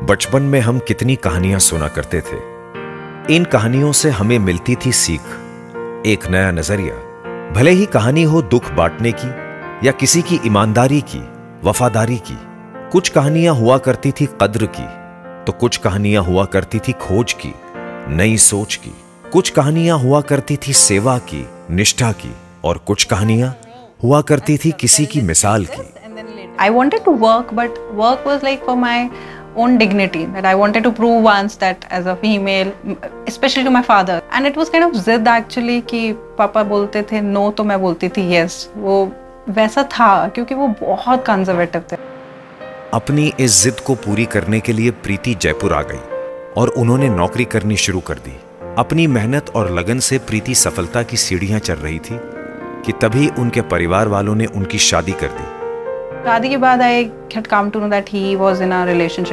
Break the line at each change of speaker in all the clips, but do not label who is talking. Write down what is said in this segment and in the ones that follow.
बचपन में हम कितनी कहानियां सुना करते थे। इन कहानियों से हमें मिलती थी सीख, एक नया नजरिया। भले ही कहानी हो दुख बांटने की या किसी की ईमानदारी की, वफादारी की। कुछ कहानियां हुआ करती थी कद्र की, तो कुछ कहानियां हुआ करती थी खोज की, नई सोच की। कुछ कहानियां हुआ करती थी सेवा की, निष्ठा की, और कुछ कहानियां हुआ करती थी किसी की मिसाल की।
I wanted to work, but work was like for my own dignity, that I wanted to prove once that as a female, especially to my father. And it was kind of जिद actually कि पापा बोलते थे no तो मैं बोलती थी yes। वो वैसा था क्योंकि वो बहुत कंजर्वेटिव थे।
अपनी इस जिद को पूरी करने के लिए प्रीति जयपुर आ गई और उन्होंने नौकरी करनी शुरू कर दी। अपनी मेहनत और लगन से प्रीति सफलता की सीढ़ियां चढ़ रही थी कि तभी उनके परिवार वालों ने उनकी शादी कर दी।
शादी के बाद I had come to know that he was in a relationship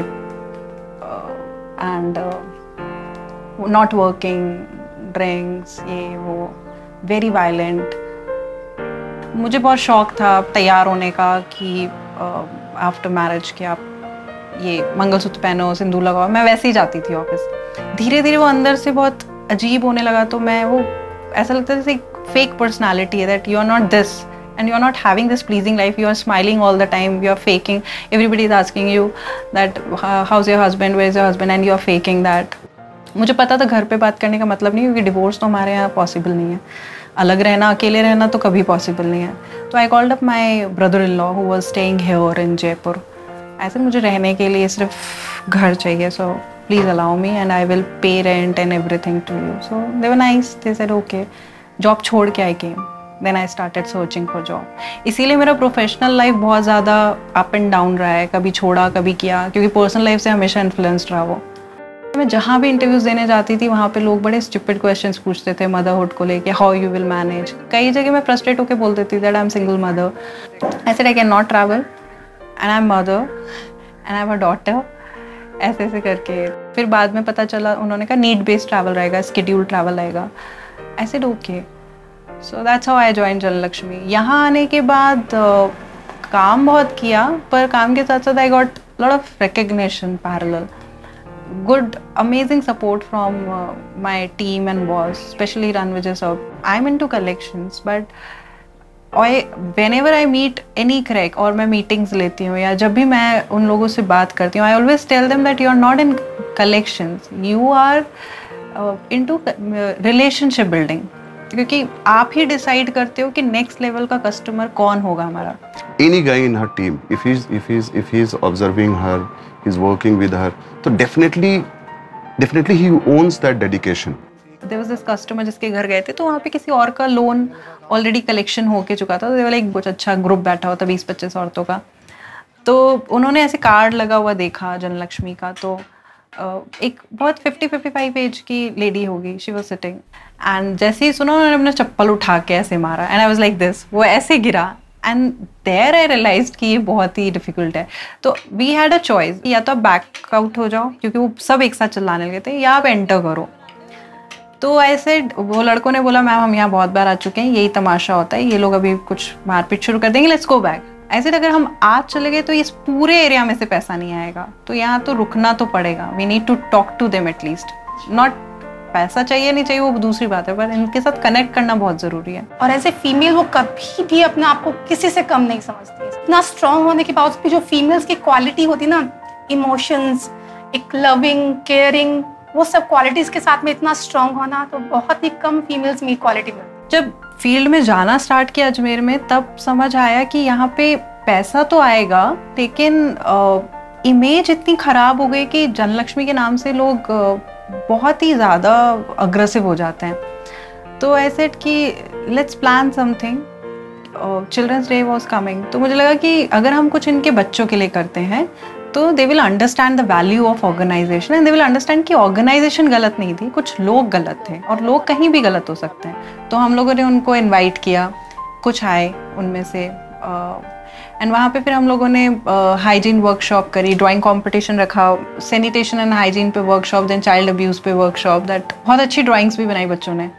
and not working, drinks, ये वो, very violent। मुझे बहुत शौक था तैयार होने का कि आफ्टर मैरिज कि आप ये मंगलसूत्र पहनो, सिंदूर लगाओ। मैं वैसे ही जाती थी ऑफिस। धीरे धीरे वो अंदर से बहुत अजीब होने लगा, तो मैं वो ऐसा लगता था जैसे फेक पर्सनालिटी है, that you are not this and you are not having this pleasing life. You are smiling all the time, you are faking. Everybody is asking you that how's your husband, where's your husband, and you are faking that. मुझे पता था घर पे बात करने का मतलब नहीं, क्योंकि डिवोर्स तो हमारे यहाँ पॉसिबल नहीं है। अलग रहना, अकेले रहना तो कभी पॉसिबल नहीं है। तो I called up my brother in law who was staying here in Jaipur. ऐसे मुझे रहने के लिए सिर्फ घर चाहिए, so please allow me and I will pay rent and everything to you. So they were nice, they said okay. Job छोड़ के I came, then I started searching for job. इसीलिए मेरा प्रोफेशनल लाइफ बहुत ज़्यादा up and down रहा है, कभी छोड़ा कभी किया, क्योंकि पर्सनल लाइफ से हमेशा इन्फ्लुएंस्ड रहा वो। मैं जहाँ भी इंटरव्यूज़ देने जाती थी वहाँ पे लोग बड़े स्टूपिड क्वेश्चंस पूछते थे मदरहुड को लेके, हाउ यू विल मैनेज। कई जगह मैं फ्रस्ट्रेट होकर बोल देती थी that I am single mother, I said I can not travel and I am mother and I have a daughter, ऐसे ऐसे करके। फिर बाद में पता चला, उन्होंने कहा नीड बेस्ड ट्रैवल रहेगा, स्केड्यूल ट्रैवल रहेगा। I said okay. So that's how I join Janalakshmi. यहाँ आने के बाद काम बहुत किया, पर काम के साथ साथ I got lot of recognition parallel, good amazing support from my team and boss, especially Ranvijay sir. I'm into collections, but whenever I meet any crack और मैं meetings लेती हूँ या जब भी मैं उन लोगों से बात करती हूँ, I always tell them that you are not in collections, you are into relationship building, क्योंकि आप ही डिसाइड करते हो कि नेक्स्ट लेवल का कस्टमर कौन होगा हमारा।
Any guy in her team, if he's observing her, he's working with her, so definitely he owns that dedication.
There was this customer जिसके घर गए थे, तो वहाँ पे किसी और का लोन ऑलरेडी कलेक्शन होके चुका था। तो वो लाइक बहुत अच्छा ग्रुप बैठा हुआ था 20-25 औरतों का। तो उन्होंने ऐसे कार्ड लगा हुआ देखा जनलक्ष्मी का, तो एक बहुत 50-55 एज की लेडी होगी, शी वाज सिटिंग, एंड जैसे ही सुना उन्होंने अपना चप्पल उठा के ऐसे मारा, and I was like this, वो ऐसे गिरा, एंड देयर आई रियलाइज्ड कि ये बहुत ही डिफिकल्ट है। तो वी हैड अ चॉइस, या तो आप बैक आउट हो जाओ, क्योंकि वो सब एक साथ चिल्लाने लगे थे, या आप एंटर करो। तो ऐसे वो लड़कों ने बोला मैम हम यहाँ बहुत बार आ चुके हैं, यही तमाशा होता है, ये लोग अभी कुछ मारपीट शुरू कर देंगे, लेट्स गो बैक। ऐसे अगर हम आज चले गए तो इस पूरे एरिया में से पैसा नहीं आएगा, तो यहाँ तो रुकना तो पड़ेगा। We need to talk to them at least, not पैसा चाहिए नहीं चाहिए वो दूसरी बात है, पर इनके साथ कनेक्ट करना बहुत ज़रूरी है।
और एज ए फीमेल वो कभी भी अपने आप को किसी से कम नहीं समझती। इतना स्ट्रांग होने के बावजूद भी जो फीमेल्स की क्वालिटी होती है ना, इमोशंस, एक लविंग, केयरिंग, वो सब क्वालिटीज़ के साथ में इतना स्ट्रांग होना, तो बहुत ही कम फीमेल्स में क्वालिटी मिलती है।
जब फील्ड में जाना स्टार्ट किया अजमेर में, तब समझ आया कि यहाँ पे पैसा तो आएगा, लेकिन इमेज इतनी ख़राब हो गई कि जनलक्ष्मी के नाम से लोग बहुत ही ज़्यादा अग्रेसिव हो जाते हैं। तो आई सेड कि let's plan something. Children's day was coming, तो मुझे लगा कि अगर हम कुछ इनके बच्चों के लिए करते हैं तो they will understand the value of organization, and they will understand कि ऑर्गेनाइजेशन गलत नहीं थी, कुछ लोग गलत थे, और लोग कहीं भी गलत हो सकते हैं। तो हम लोगों ने उनको इन्वाइट किया, कुछ आए उनमें से, एंड वहाँ पे फिर हम लोगों ने हाइजीन वर्कशॉप करी, ड्राइंग कंपटीशन रखा, सैनिटेशन एंड हाइजीन पे वर्कशॉप, देन चाइल्ड अब्यूज़ पे वर्कशॉप, दैट बहुत अच्छी ड्राइंग्स भी बनाई बच्चों ने।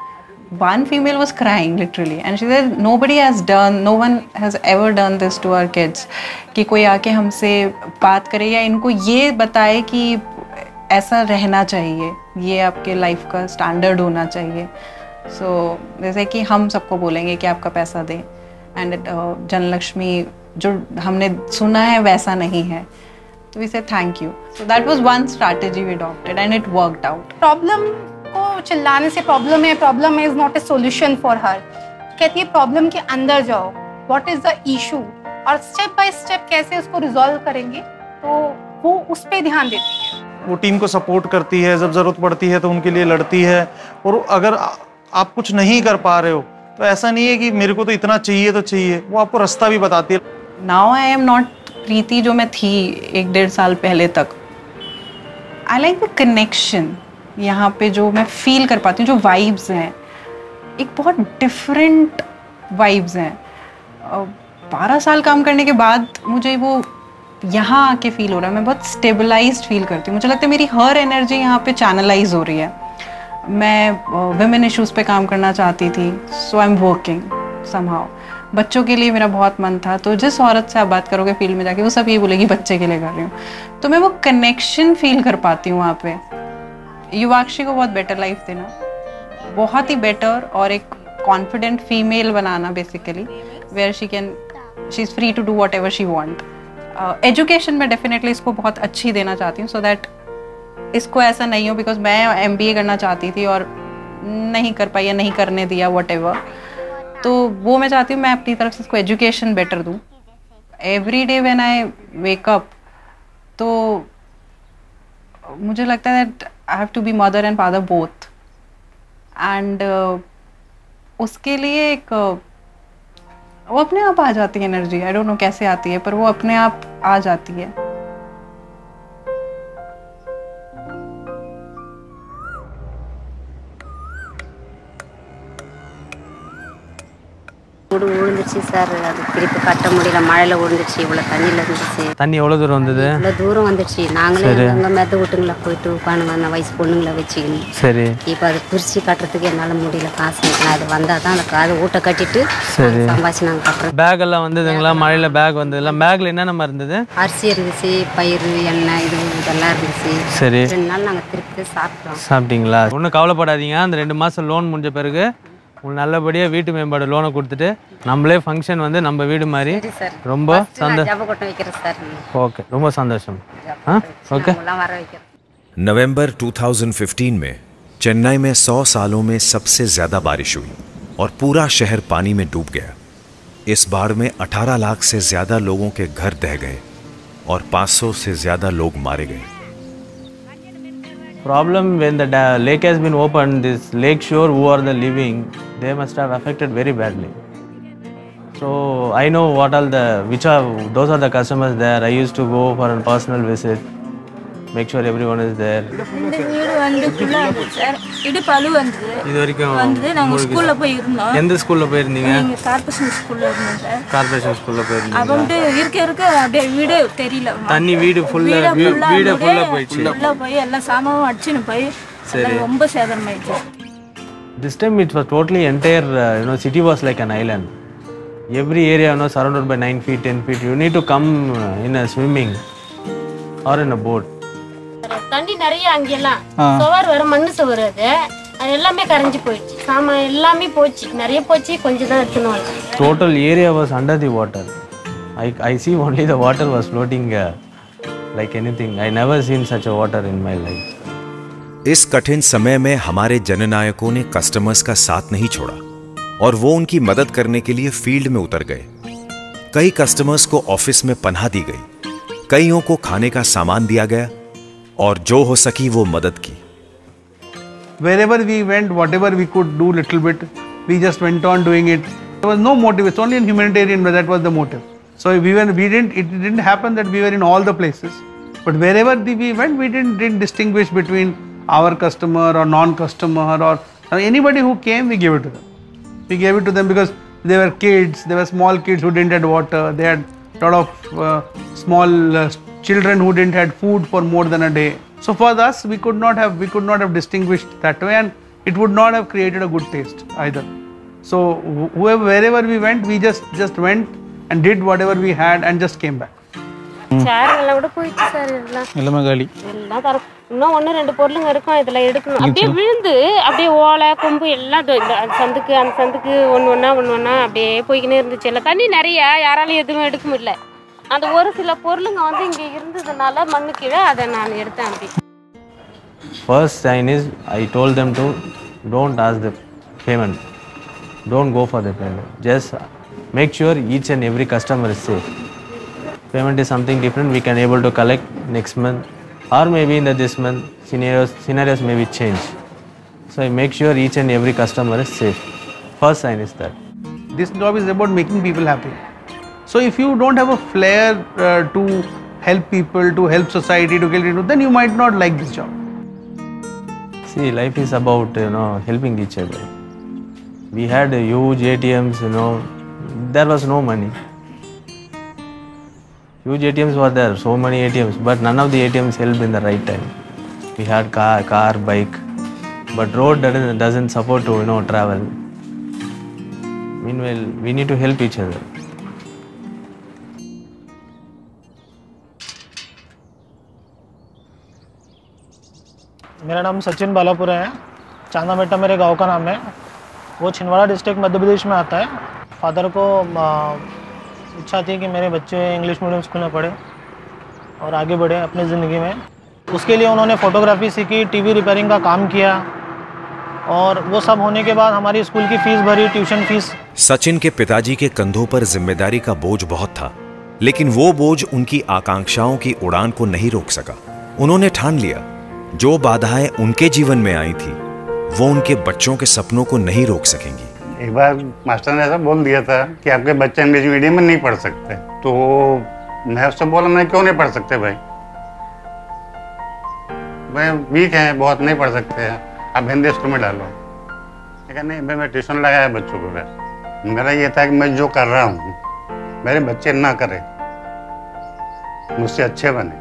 one female was crying literally, and she said no one has ever done this to our kids, कि कोई आके हमसे बात करे या इनको ये बताए कि ऐसा रहना चाहिए, ये आपके लाइफ का स्टैंडर्ड होना चाहिए. सो जैसे कि हम सबको बोलेंगे कि आपका पैसा दें, एंड जनलक्ष्मी जो हमने सुना है वैसा नहीं है, तो we say thank you. So that was one strategy we adopted and it worked out.
Problem को चिल्लाने से प्रॉब्लम है is not a solution for her. कहती है प्रॉब्लम के अंदर जाओ, व्हाट इज द इशू, और स्टेप बाय स्टेप कैसे उसको रिजॉल्व करेंगे, तो वो उस पर ध्यान देती है.
वो टीम को सपोर्ट करती है, जब ज़रूरत पड़ती है तो उनके लिए लड़ती है. और अगर आप कुछ नहीं कर पा रहे हो तो ऐसा नहीं है कि मेरे को तो इतना चाहिए तो चाहिए, वो आपको रास्ता भी बताती है.
Now I am not Preeti जो मैं थी 1-1.5 साल पहले तक. आई लाइक द कनेक्शन यहाँ पे जो मैं फील कर पाती हूँ, जो वाइब्स हैं एक बहुत डिफरेंट वाइब्स हैं. 12 साल काम करने के बाद मुझे वो यहाँ आके फील हो रहा है. मैं बहुत स्टेबलाइज्ड फील करती हूँ. मुझे लगता है मेरी हर एनर्जी यहाँ पे चैनलाइज हो रही है. मैं विमेन इश्यूज़ पे काम करना चाहती थी, so I am working somehow. बच्चों के लिए मेरा बहुत मन था, तो जिस औरत से आप बात करोगे फील्ड में जाके वो सब ये बोलेगी बच्चे के लिए कर रही हूँ. तो मैं वो कनेक्शन फील कर पाती हूँ वहाँ पे. युवाक्षी को बहुत बेटर लाइफ देना, बहुत ही बेटर, और एक कॉन्फिडेंट फीमेल बनाना basically, where she is free to do whatever she want. Education में डेफिनेटली इसको बहुत अच्छी देना चाहती हूँ, सो दैट इसको ऐसा नहीं हो बिकॉज मैं MBA करना चाहती थी और नहीं कर पाई या नहीं करने दिया व्हाटएवर. तो वो मैं चाहती हूँ मैं अपनी तरफ से इसको एजुकेशन बेटर दूँ. Every day when I wake up तो मुझे लगता है that I have to be mother and father both. And उसके लिए एक वो अपने आप आ जाती है एनर्जी. आई डोंट नो कैसे आती है, पर वो अपने आप आ जाती है.
விழுந்துச்சு சார், அது திருப்பி கட்ட முடியல, மழையில் விழுந்துச்சு, இவ்வளோ தண்ணியில் இருந்துச்சு.
தண்ணி எவ்வளோ தூரம் வந்தது?
இவ்வளோ தூரம் வந்துடுச்சு. நாங்களே எங்கள் மெத்த வீட்டுங்களை போயிட்டு உட்காந்து அந்த வயசு பொண்ணுங்களை வச்சுக்கணும்.
சரி.
இப்போ அது பிரித்து கட்டுறதுக்கு என்னால் முடியல, காசு நான் அது வந்தால் தான் அதை ஊட்ட கட்டிட்டு சம்பாதிச்சு நாங்கள் கட்டுறோம்.
பேக் எல்லாம் வந்ததுங்களா? மழையில் பேக் வந்ததுல பேக்கில் என்னென்ன இருந்தது?
அரிசி இருந்துச்சு, பயிர், எண்ணெய், இதெல்லாம் இருந்துச்சு.
சரி.
2 நாள் நாங்கள் திருப்பி சாப்பிட்டோம்.
சாப்பிட்டீங்களா? ஒன்றும் கவலைப்படாதீங்க. அந்த 2 மாதம் லோன் முடிஞ்ச பிறகு உங்களுக்கு நல்லபடியாக வீட்டு மேம்பாடு லோனை கொடுத்துட்டு நம்மளே ஃபங்க்ஷன் வந்து நம்ம வீடு மாதிரி ரொம்ப சந்தோஷம். ஓகே, ரொம்ப சந்தோஷம். ஓகே.
नवंबर 2015 में चेन्नई में 100 सालों में सबसे ज़्यादा बारिश हुई और पूरा शहर पानी में डूब गया. इस बाढ़ में 18 लाख से ज़्यादा लोगों के घर दह गए और 500 से ज़्यादा लोग मारे गए.
Problem when the lake has been opened, this lake shore who are the living, they must have affected very badly. So I know those are the customers there. I used to go for a personal visit, make sure everyone is there.
இந்த வீடு வந்து ஃபுல்லா sir இடுப்பாலு வந்தது.
இது வரைக்கும்
வந்து நாங்க ஸ்கூல்ல போய் இருந்தோம்.
எந்த ஸ்கூல்ல போய் இருந்தீங்க?
நீங்க கார்ப்பரேஷன் ஸ்கூல்ல இருந்தோம் சார்.
கார்ப்பரேஷன் ஸ்கூல்ல போய் இருந்தீங்க.
அவங்க இருக்க அப்படியே வீடு தெரியல.
தண்ணி வீடு ஃபுல்லா போயிடுச்சு.
ஃபுல்லா போய் எல்லாம் சாமானும் அடிச்சுன்னு போய் ரொம்ப சேதமாயிடுச்சு.
This time it was totally entire city was like an island. Every area surrounded by 9 feet, 10 feet. You need to come in a swimming or in a boat.
தண்ணி நிறைய அங்கெல்லாம் சுவர் வர மண்ணு சுவர் அது எல்லாமே கரைஞ்சு போயிடுச்சு. சாமான் எல்லாமே போச்சு, நிறைய போச்சு, கொஞ்சம் தான் எடுத்துனோம்.
Total area was under the water. I see only the water was floating like anything. I never seen such a water in my life.
इस कठिन समय में हमारे जननायकों ने कस्टमर्स का साथ नहीं छोड़ा और वो उनकी मदद करने के लिए फील्ड में उतर गए. कई कस्टमर्स को ऑफिस में पनाह दी गई, कईयों को खाने का सामान दिया गया और जो हो सकी वो मदद की.
Wherever we went, whatever we could do little bit, we just went on doing it. There was no motive. It's only in humanitarian where that was the motive. So it didn't happen that we were in all the places, but wherever we went, we didn't distinguish between our customer or non-customer or anybody who came. We gave it to them. We gave it to them because they were kids. They were small kids who didn't have water. They had a lot of small children who didn't have food for more than a day. So for us, we could not have distinguished that way, and it would not have created a good taste either. So wherever we went, we just went and did whatever we had and just came back.
சேர் எல்லாம் கூட போயிடுச்சு sir.
எல்லாமே காலி.
எல்லாம் தர இன்னும் 1-2 பொருளுங்க இருக்கும், இதெல்லாம் எடுக்கணும். அப்படியே விழுந்து அப்படியே ஓலை கொம்பு எல்லாம் அந்த சந்துக்கு ஒன்று ஒன்றா அப்படியே போய்க்கினே இருந்துச்சு. எல்லாம் தண்ணி நிறைய, யாராலையும் எதுவும் எடுக்க முடியல. அந்த ஒரு சில பொருளுங்க வந்து இங்கே இருந்ததுனால மண்ணு கீழே அதை நான் எடுத்தேன். அப்படி
First sign is I told them to don't ask the payment, don't go for the payment, just make sure each and every customer is safe. Payment is something different, we can able to collect next month or maybe in this month. Scenarios may be changed, so I make sure each and every customer is safe. First sign is that
This job is about making people happy. So if you don't have a flair to help people, to help society, to get into, then you might not like this job.
see, life is about helping each other. We had huge ATMs, there was no money. Huge ATMs were there, so many ATMs, but none of the ATMs helped in the right time. We had car, bike, but road doesn't support to travel. Meanwhile, we need to help each other.
मेरा नाम सचिन बालापुरा है। चांदामेटा मेरे गांव का नाम है। वो Chhindwara district Madhya Pradesh में आता है। फादर को इच्छा थी कि मेरे बच्चे इंग्लिश मीडियम स्कूल में पढ़े और आगे बढ़े अपनी ज़िंदगी में। उसके लिए उन्होंने फ़ोटोग्राफी सीखी, टीवी रिपेयरिंग का काम किया और वो सब होने के बाद हमारी स्कूल की फ़ीस भरी, ट्यूशन फीस।
सचिन के पिताजी के कंधों पर जिम्मेदारी का बोझ बहुत था, लेकिन वो बोझ उनकी आकांक्षाओं की उड़ान को नहीं रोक सका। उन्होंने ठान लिया, जो बाधाएं उनके जीवन में आई थी वो उनके बच्चों के सपनों को नहीं रोक सकेंगी।
एक बार मास्टर ने ऐसा बोल दिया था कि आपके बच्चे इंग्लिश मीडियम में नहीं पढ़ सकते, तो मैं उससे बोला मैं क्यों नहीं पढ़ सकते भाई, मैं वीक हैं, बहुत नहीं पढ़ सकते हैं, आप हिंदी स्कूल में डालो। लेकिन नहीं, मैं ट्यूशन लगाया बच्चों को। मेरा ये था कि मैं जो कर रहा हूँ मेरे बच्चे ना करें, मुझसे अच्छे बने,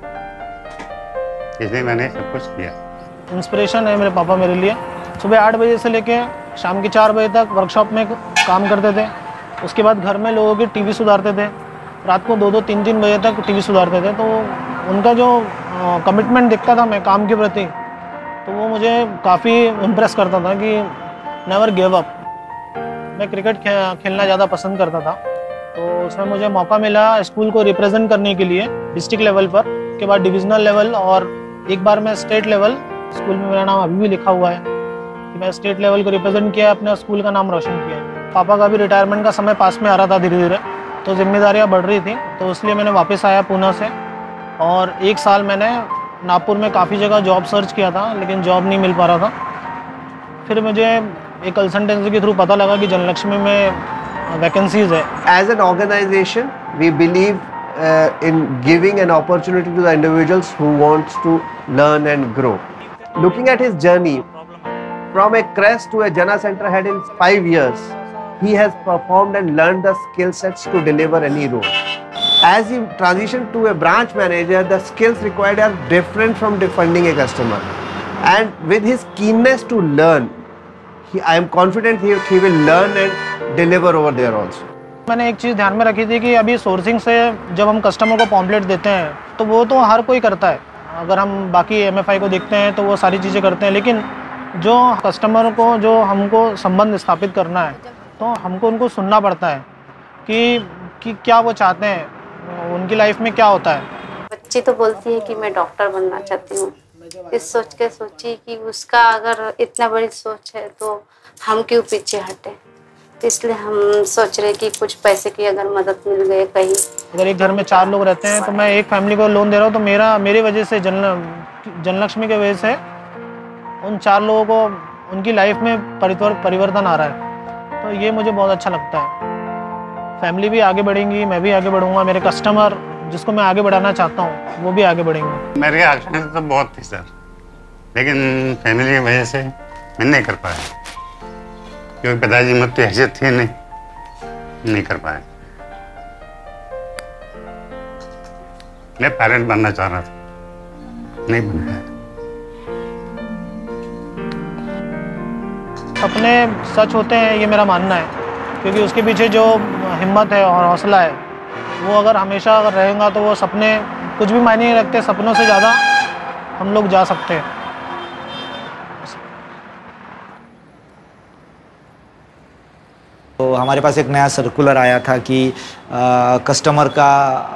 इसलिए मैंने सब कुछ किया।
इंस्पिरेशन है मेरे पापा मेरे लिए। सुबह 8 बजे से लेके शाम के 4 बजे तक वर्कशॉप में काम करते थे। उसके बाद घर में लोगों की टीवी सुधारते थे, रात को 2-2, 3-3 बजे तक टीवी सुधारते थे। तो उनका जो कमिटमेंट दिखता था मैं काम के प्रति, तो वो मुझे काफ़ी इम्प्रेस करता था कि नेवर गिव अप। मैं क्रिकेट खेलना ज़्यादा पसंद करता था, तो उसमें मुझे मौका मिला स्कूल को रिप्रेजेंट करने के लिए डिस्ट्रिक्ट लेवल पर, के बाद डिविजनल लेवल और एक बार मैं स्टेट लेवल। स्कूल में मेरा नाम अभी भी लिखा हुआ है कि मैं स्टेट लेवल को रिप्रेजेंट किया, अपने स्कूल का नाम रोशन किया। पापा का भी रिटायरमेंट का समय पास में आ रहा था धीरे धीरे, तो जिम्मेदारियां बढ़ रही थी, तो इसलिए मैंने वापस आया पुणे से और 1 साल मैंने नागपुर में काफ़ी जगह जॉब सर्च किया था, लेकिन जॉब नहीं मिल पा रहा था। फिर मुझे एक कंसल्टेंसी के थ्रू पता लगा कि जनलक्ष्मी में वैकेंसीज है।
As an organization we believe in giving an opportunity to the individuals who wants to learn and grow. Looking at his journey from a crash to a Jana center head in 5 years, he has performed and learned the skill sets to deliver any role. As he transitioned to a branch manager, the skills required are different from defending a customer. And with his keenness to learn, I am confident he will learn and deliver over there also.
मैंने एक चीज़ ध्यान में रखी थी कि अभी sourcing से जब हम कस्टमर को पॉम्पलेट देते हैं तो वो तो हर कोई करता है। अगर हम बाकी MFI को देखते हैं तो वो सारी चीज़ें करते हैं, लेकिन जो कस्टमर को जो हमको संबंध स्थापित करना है तो हमको उनको सुनना पड़ता है कि क्या वो चाहते हैं, उनकी लाइफ में क्या होता है।
बच्ची तो बोलती है कि मैं डॉक्टर बनना चाहती हूँ। इस सोच के सोची कि उसका अगर इतना बड़ी सोच है तो हम क्यों पीछे हटे, इसलिए हम सोच रहे कि कुछ पैसे की अगर मदद मिल गई कहीं।
अगर एक घर में 4 लोग रहते हैं तो मैं एक फैमिली को लोन दे रहा हूँ, तो मेरी वजह से जनलक्ष्मी के वजह से उन 4 लोगों को उनकी लाइफ में परिवर्तन आ रहा है, तो ये मुझे बहुत अच्छा लगता है। फैमिली भी आगे बढ़ेंगी, मैं भी आगे बढ़ूंगा, मेरे कस्टमर जिसको मैं आगे बढ़ाना चाहता हूँ वो भी आगे बढ़ेंगे।
मेरे आकांक्षा तो बहुत थी सर, लेकिन फैमिली की वजह से मैं नहीं कर पाया, क्योंकि पिताजी में तो हैसियत थी नहीं कर पाए। मैं पायलट बनना चाह रहा था, नहीं बन पाया।
सपने सच होते हैं, ये मेरा मानना है, क्योंकि उसके पीछे जो हिम्मत है और हौसला है वो अगर हमेशा अगर रहेगा तो वो सपने कुछ भी मायने नहीं रखते, सपनों से ज़्यादा हम लोग जा सकते हैं।
तो हमारे पास एक नया सर्कुलर आया था कि कस्टमर का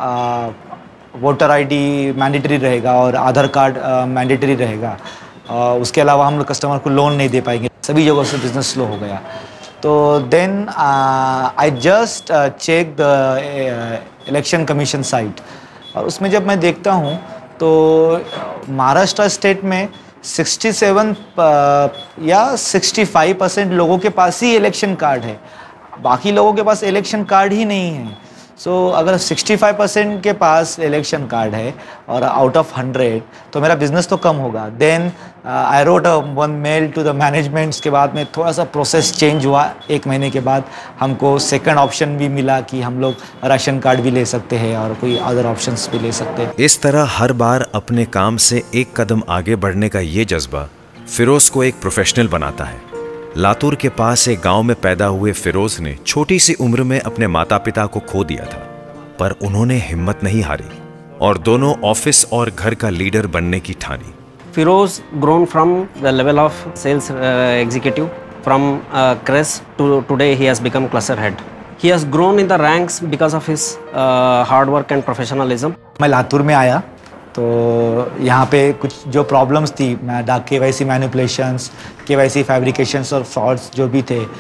वोटर आईडी मैंडेटरी रहेगा और आधार कार्ड मैंडेटरी रहेगा। उसके अलावा हम लोग कस्टमर को लोन नहीं दे पाएंगे, सभी जगहों से बिजनेस स्लो हो गया। तो then I just check the election commission site, और उसमें जब मैं देखता हूँ तो महाराष्ट्र स्टेट में 67 या 65% लोगों के पास ही इलेक्शन कार्ड है, बाकी लोगों के पास इलेक्शन कार्ड ही नहीं है। सो अगर 65% के पास इलेक्शन कार्ड है और आउट ऑफ 100 तो मेरा बिजनेस तो कम होगा। Then I wrote one mail to the management. उसके बाद में थोड़ा सा प्रोसेस चेंज हुआ, 1 महीने के बाद हमको सेकंड ऑप्शन भी मिला कि हम लोग राशन कार्ड भी ले सकते हैं और कोई अदर ऑप्शंस भी ले सकते हैं।
इस तरह हर बार अपने काम से एक कदम आगे बढ़ने का ये जज्बा फिरोज को एक प्रोफेशनल बनाता है। लातूर के पास एक गांव में पैदा हुए फिरोज ने छोटी सी उम्र में अपने माता पिता को खो दिया था, पर उन्होंने हिम्मत नहीं हारी और दोनों ऑफिस और घर का लीडर बनने की ठानी।
Firoz grown from the level of sales executive from Crest to today he has become cluster head. He has grown in the ranks because of his hard work and professionalism.
मैं लातूर में आया तो यहाँ पे कुछ जो प्रॉब्लम्स थी, मैं KYC मैनिपुलेशंस, KYC फैब्रिकेशंस और फ्रॉड्स जो भी थे,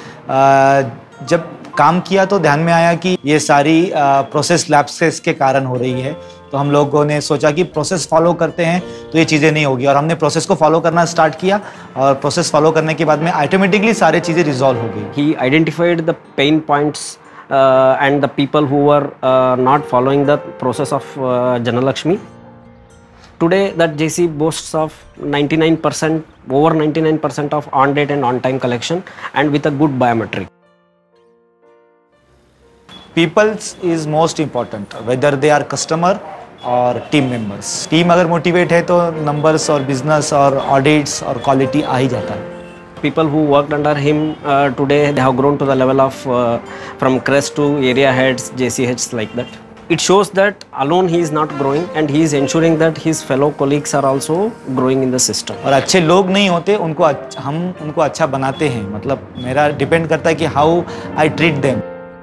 जब काम किया तो ध्यान में आया कि ये सारी प्रोसेस लैप्सेस के कारण हो रही है। तो हम लोगों ने सोचा कि प्रोसेस फॉलो करते हैं तो ये चीज़ें नहीं होगी, और हमने प्रोसेस को फॉलो करना स्टार्ट किया और प्रोसेस फॉलो करने के बाद में ऑटोमेटिकली सारी चीज़ें रिजॉल्व हो गई।
He identified the pain points and the people who were not following the process of Janalakshmi. Today that JC boasts of 99%, over 99% of on-date and on-time collection and with a good biometric.
People is most important, whether they are customer और team members. Team अगर motivate है तो numbers और business और audits और quality आ ही जाता है।
People who worked under him today they have grown to the level of from crest to area heads, JCHs like that. It shows that alone he is not growing and he is ensuring that his fellow colleagues are also growing in the system.
और अच्छे लोग नहीं होते, हम उनको अच्छा बनाते हैं। मतलब मेरा डिपेंड करता है कि how I treat them.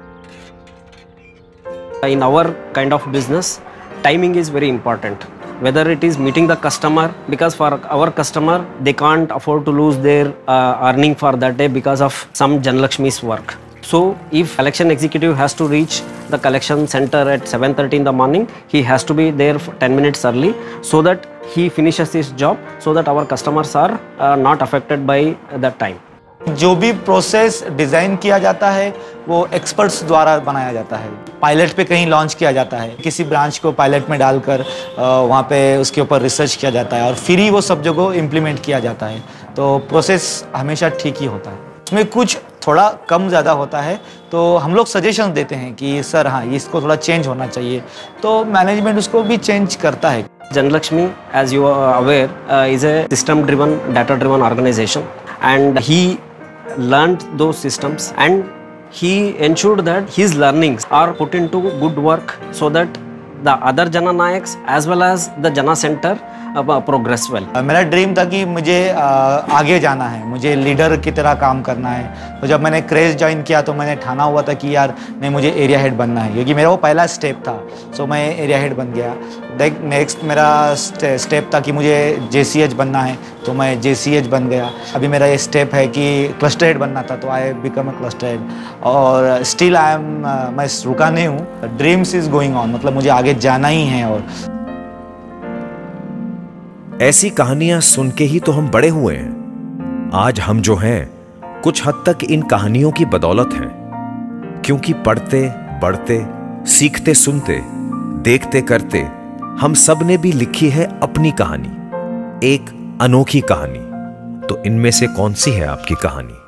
In our kind of business, timing is very important. Whether it is meeting the customer, because for our customer they can't afford to lose their earning for that day because of some Janalakshmi's work. So if collection executive has to reach the collection center at 7:30 in the morning, he has to be there 10 minutes early so that he finishes his job, so that our customers are not affected by that time.
जो भी process design किया जाता है वो experts द्वारा बनाया जाता है। पायलट पे कहीं लॉन्च किया जाता है, किसी ब्रांच को पायलट में डालकर वहाँ पे उसके ऊपर रिसर्च किया जाता है और फिर ही वो सब जगह इम्प्लीमेंट किया जाता है। तो प्रोसेस हमेशा ठीक ही होता है। इसमें कुछ थोड़ा कम ज़्यादा होता है तो हम लोग सजेशन देते हैं कि सर हाँ इसको थोड़ा चेंज होना चाहिए, तो मैनेजमेंट उसको भी चेंज करता है।
Janalakshmi, as you are aware, is a system-driven, data-driven organization, and he learned those systems and he ensured that his learnings are put into good work so that the other Jana Nayaks as well as the Jana Center progress well.
मेरा dream था कि मुझे आगे जाना है, मुझे leader की तरह काम करना है। तो जब मैंने क्रेज ज्वाइन किया तो मैंने ठाना हुआ था कि यार नहीं, मुझे एरिया हेड बनना है, क्योंकि मेरा वो पहला स्टेप था। सो मैं एरिया हेड बन गया। नेक्स्ट मेरा स्टेप था कि मुझे JCH बनना है, तो मैं JCH बन गया। अभी मेरा ये स्टेप है कि क्लस्टर हेड बनना था, तो I become a cluster head. और स्टिल मैं रुका नहीं हूँ। ड्रीम्स इज गोइंग ऑन, मतलब मुझे आगे जाना ही है। और
ऐसी कहानियां सुन के ही तो हम बड़े हुए हैं। आज हम जो हैं कुछ हद तक इन कहानियों की बदौलत हैं, क्योंकि पढ़ते बढ़ते, सीखते सुनते, देखते करते हम सब ने भी लिखी है अपनी कहानी, एक अनोखी कहानी। तो इनमें से कौन सी है आपकी कहानी?